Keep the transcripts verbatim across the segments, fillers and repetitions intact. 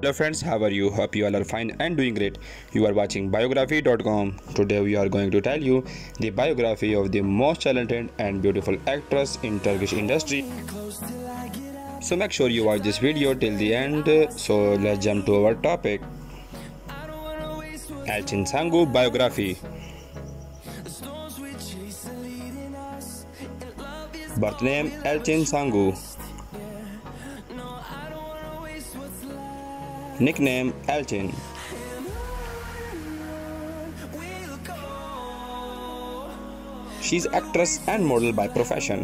Hello friends, how are you? Hope you all are fine and doing great. You are watching biography dot com. Today we are going to tell you the biography of the most talented and beautiful actress in Turkish industry. So make sure you watch this video till the end. So let's jump to our topic. Elçin Sangu biography. Birth name Elçin Sangu. Nickname Elçin. She's actress and model by profession.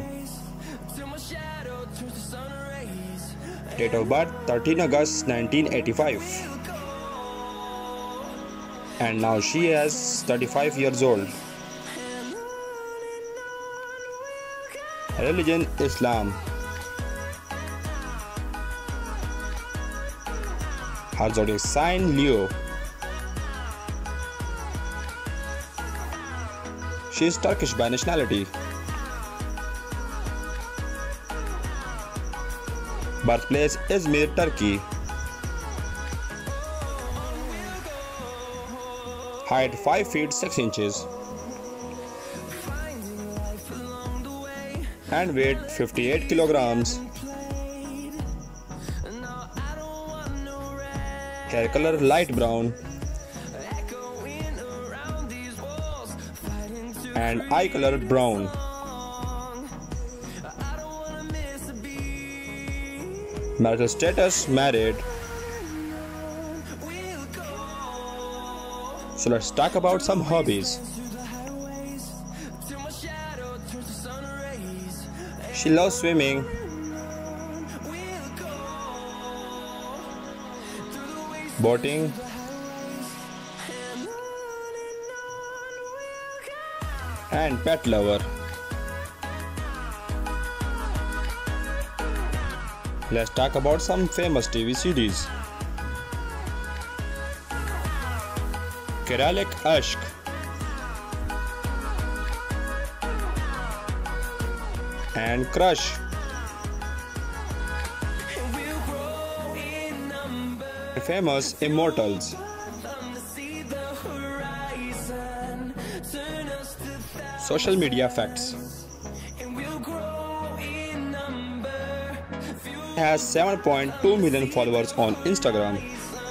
Date of birth thirteen August nineteen eighty-five. And now she is thirty-five years old. Religion Islam. Her zodiac sign Leo. She is Turkish by nationality. Birthplace Izmir, Turkey. Height five feet six inches. And weight fifty-eight kilograms. Hair color light brown. And eye color brown. Marital status married. So let's talk about some hobbies. She loves swimming. Boating. And pet lover. Let's talk about some famous T V series. Keralik Aşk. And Crush. Famous Immortals. Social media facts. Has seven point two million followers on Instagram.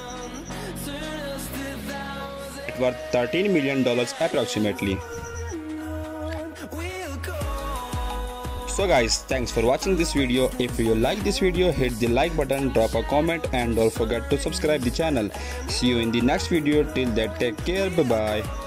It worth thirteen million dollars approximately. So guys, thanks for watching this video. If you like this video, hit the like button, drop a comment, and don't forget to subscribe the channel. See you in the next video. Till then, take care. Bye bye.